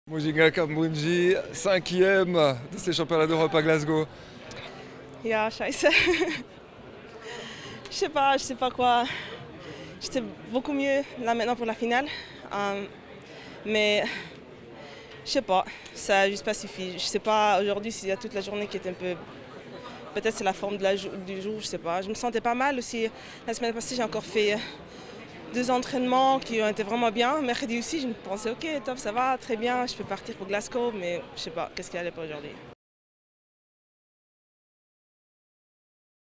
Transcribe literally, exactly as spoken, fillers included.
Mujinga Kambundji, cinquième de ces championnats d'Europe à Glasgow. Ja, scheiße. Je sais pas, je sais pas quoi. J'étais beaucoup mieux là maintenant pour la finale. Euh, mais je sais pas, ça n'a juste pas suffi. Je sais pas aujourd'hui s'il y a toute la journée qui est un peu. Peut-être c'est la forme de la, du jour, je sais pas. Je me sentais pas mal aussi. La semaine passée, j'ai encore fait deux entraînements qui ont été vraiment bien. Mercredi aussi, je me pensais ok, top, ça va, très bien, je peux partir pour Glasgow, mais je sais pas, qu'est-ce qu'il y a pour aujourd'hui.